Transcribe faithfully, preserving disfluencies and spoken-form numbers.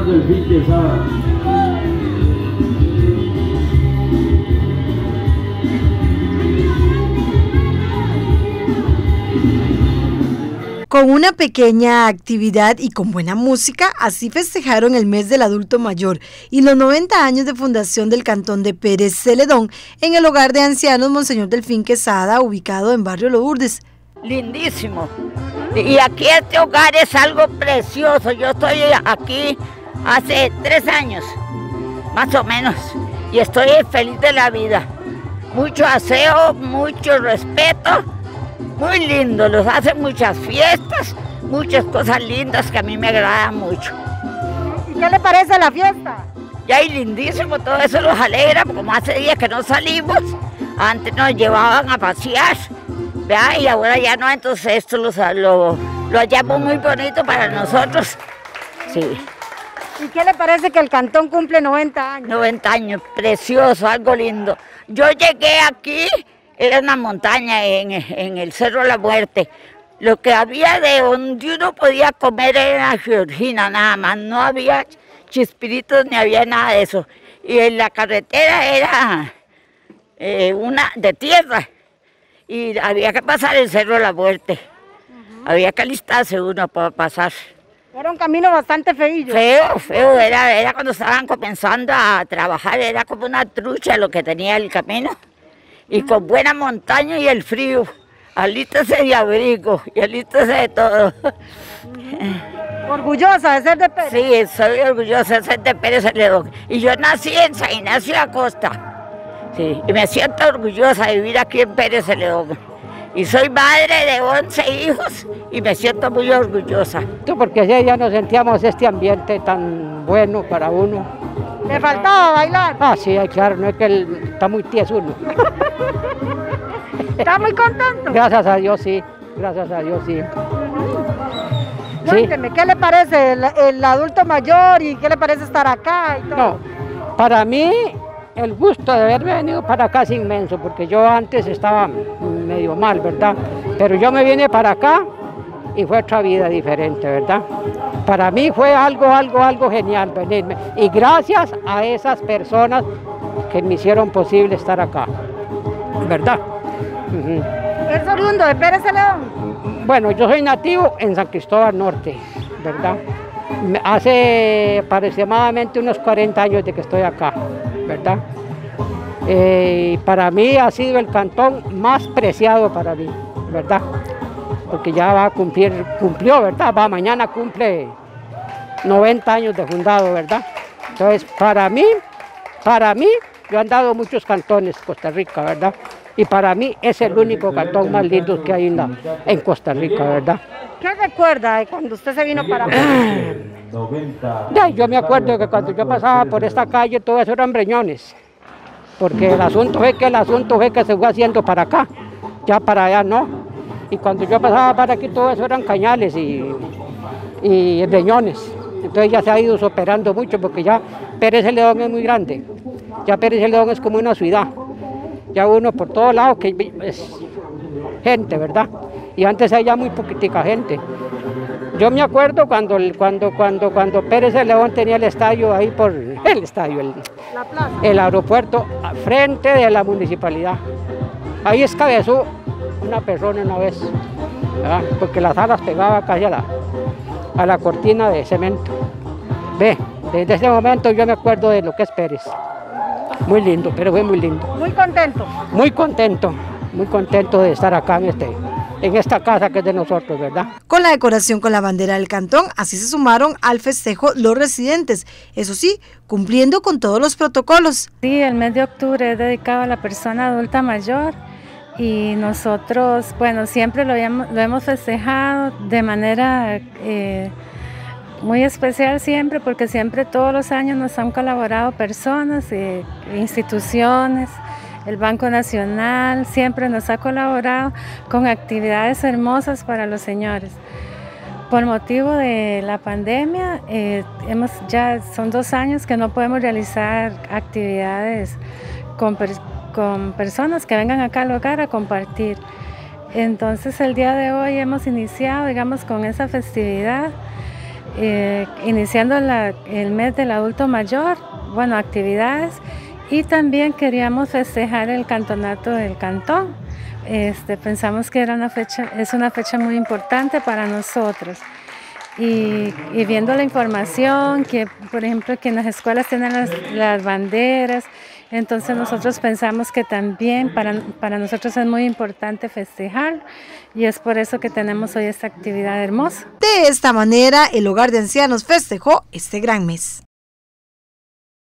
señor Delfín Quesada. Con una pequeña actividad y con buena música, así festejaron el mes del adulto mayor y los noventa años de fundación del Cantón de Pérez Celedón en el hogar de ancianos Monseñor Delfín Quesada, ubicado en Barrio Lourdes. Lindísimo. Y aquí este hogar es algo precioso. Yo estoy aquí hace tres años, más o menos, y estoy feliz de la vida. Mucho aseo, mucho respeto. Muy lindo, los hacen muchas fiestas, muchas cosas lindas que a mí me agradan mucho. ¿Y qué le parece la fiesta? Ya es lindísimo, todo eso los alegra, como hace días que no salimos, antes nos llevaban a pasear, ¿verdad? Y ahora ya no, entonces esto lo, lo, lo hallamos muy bonito para nosotros. Sí. ¿Y qué le parece que el cantón cumple noventa años? noventa años, precioso, algo lindo. Yo llegué aquí. Era una montaña en, en el Cerro de la Muerte. Lo que había de donde uno podía comer era la Georgina, nada más. No había chispiritos ni había nada de eso. Y en la carretera era eh, una de tierra. Y había que pasar el Cerro de la Muerte. Uh-huh. Había que alistarse uno para pasar. Era un camino bastante feillo. Feo, feo. Era, era cuando estaban comenzando a trabajar. Era como una trucha lo que tenía el camino. Y con buena montaña y el frío, alístese de abrigo y alístese de todo. ¿Orgullosa de ser de Pérez? Sí, soy orgullosa de ser de Pérez Celedón. Y yo nací en San Ignacio de Acosta. Sí, y me siento orgullosa de vivir aquí en Pérez Celedón. Y soy madre de once hijos y me siento muy orgullosa. Porque ya nos sentíamos este ambiente tan bueno para uno. ¿Le faltaba bailar? Ah, sí, claro, no es que él está muy tieso uno. ¿Está muy contento? Gracias a Dios, sí. Gracias a Dios, sí. Cuénteme, sí. ¿Qué le parece el, el adulto mayor y qué le parece estar acá y todo? No, para mí el gusto de haberme venido para acá es inmenso, porque yo antes estaba medio mal, ¿verdad? Pero yo me vine para acá y fue otra vida diferente, ¿verdad? Para mí fue algo, algo, algo genial venirme. Y gracias a esas personas que me hicieron posible estar acá, ¿verdad? Uh-huh. ¿Es oriundo de Pérez Celedón? Bueno, yo soy nativo en San Cristóbal Norte, ¿verdad? Hace aproximadamente unos cuarenta años de que estoy acá, ¿verdad? Eh, para mí ha sido el cantón más preciado para mí, ¿verdad? Porque ya va a cumplir, cumplió, ¿verdad? Va, mañana cumple noventa años de fundado, ¿verdad? Entonces, para mí, para mí, yo he andado muchos cantones en Costa Rica, ¿verdad? Y para mí es el único cantón más lindo que hay en, la, en Costa Rica, ¿verdad? ¿Qué recuerda de cuando usted se vino para acá? Ya, yo me acuerdo que cuando yo pasaba por esta calle, todo eso eran breñones. Porque el asunto fue que el asunto fue que se fue haciendo para acá, ya para allá no. Y cuando yo pasaba para aquí, todo eso eran cañales y, y breñones. Entonces ya se ha ido superando mucho porque ya Pérez Celedón es muy grande. Ya Pérez Celedón es como una ciudad. Ya uno por todos lados que es gente, ¿verdad? Y antes había muy poquitica gente. Yo me acuerdo cuando, cuando, cuando, cuando Pérez Celedón tenía el estadio ahí por el estadio, el, la plaza. El aeropuerto, frente de la municipalidad. Ahí escabezó una persona una vez, ¿verdad? Porque las alas pegaba casi a la, a la cortina de cemento. Ve, desde ese momento yo me acuerdo de lo que es Pérez. Muy lindo, pero fue muy lindo. Muy contento. Muy contento, muy contento de estar acá en, este, en esta casa que es de nosotros, ¿verdad? Con la decoración con la bandera del cantón, así se sumaron al festejo los residentes, eso sí, cumpliendo con todos los protocolos. Sí, el mes de octubre es dedicado a la persona adulta mayor. Y nosotros, bueno, siempre lo hemos, lo hemos festejado de manera eh, muy especial siempre, porque siempre todos los años nos han colaborado personas, eh, instituciones, el Banco Nacional, siempre nos ha colaborado con actividades hermosas para los señores. Por motivo de la pandemia, eh, hemos, ya son dos años que no podemos realizar actividades con personas con personas que vengan acá al hogar a compartir. Entonces el día de hoy hemos iniciado, digamos, con esa festividad eh, iniciando la, el mes del adulto mayor, bueno, actividades, y también queríamos festejar el campeonato del cantón. Este, pensamos que era una fecha, es una fecha muy importante para nosotros. Y, y viendo la información, que por ejemplo que en las escuelas tienen las, las banderas, entonces nosotros pensamos que también para, para nosotros es muy importante festejar, y es por eso que tenemos hoy esta actividad hermosa. De esta manera, el Hogar de Ancianos festejó este gran mes.